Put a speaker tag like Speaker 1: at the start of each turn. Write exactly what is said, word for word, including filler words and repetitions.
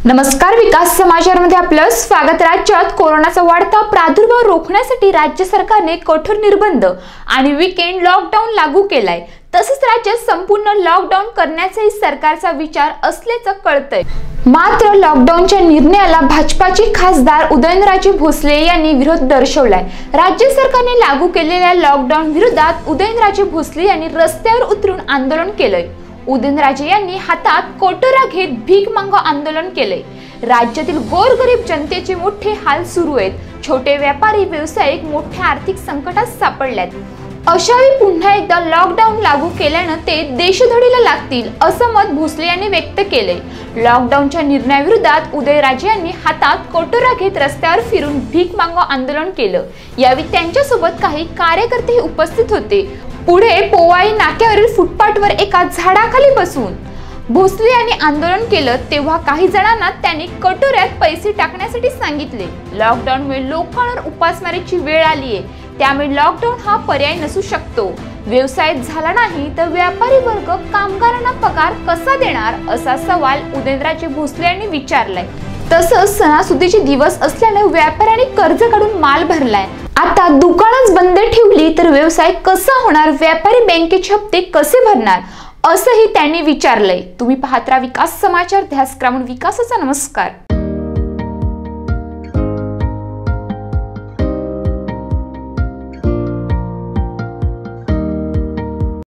Speaker 1: नमस्कार, विकास समाचार मध्ये आपलं स्वागत। राज्यात कोरोनाचा वाढता प्रादुर्भाव रोखण्यासाठी राज्य सरकारने कठोर निर्बंध आणि वीकेंड लॉकडाऊन लागू केलाय। तसेच राज्यात संपूर्ण लॉकडाऊन करण्याचाही सरकारचा विचार असल्याचं कळतंय। मात्र लॉकडाऊनच्या निर्णयाला भाजपाचे खासदार उदयर भोसले यांनी विरोध दर्शवलाय। राज्य सरकारने लागू केलेल्या लॉकडाऊन विरोधात उदयर भोसले यांनी रस्त्यावर उतरून आंदोलन केलंय। उदयनराजे यांनी हातात कोटरा घेत भीक मागो आंदोलन केले। राज्यातील गोरगरीब जनतेचे मोठे हाल सुरू आहेत। छोटे व्यापारी व्यावसायिक मोठ्या आर्थिक संकटात सापडल्यात। अशावेळी पुन्हा एकदा लॉकडाऊन लागू केल्यानं ते देशधडीला लागतील असं मत भोसले यांनी व्यक्त केले। लॉकडाऊनच्या निर्णयाविरोधात उदयराजे यांनी हातात कोटरा घेत रस्त्यावर फिरून भीक मागो आंदोलन केलं। यावेळी त्यांच्यासोबत काही कार्यकर्ते उपस्थित होते। पुढे पोवाई नाक्यावरील फुटपाथवर एका झाडाखाली बसून भोसले यांनी आंदोलन केलं। तेव्हा काही जणांना त्यांनी कटोऱ्यात पैसे टाकण्यासाठी सांगितले। लॉकडाऊनमुळे लोकांवर उपासमारीची वेळ आली आहे, त्यामुळे लॉकडाऊन हा पर्याय नसू शकतो। व्यवसाय झाला नाही तर व्यापारी वर्ग कामगारांना पगार कसा देणार असा सवाल उदयनराजे भोसले यांनी विचारलाय। तसंच सणासुदीचे दिवस असल्याने व्यापाऱ्यांनी कर्ज काढून माल भरलाय। आता दुकानच बंद ठेवली तर व्यवसाय कसा होणार, व्यापारी बँकेचे हप्ते कसे भरणार असंही त्यांनी विचारलंय। तुम्ही पाहत राहा विकास समाचार, ध्यास ग्रामीण विकासाचा। नमस्कार।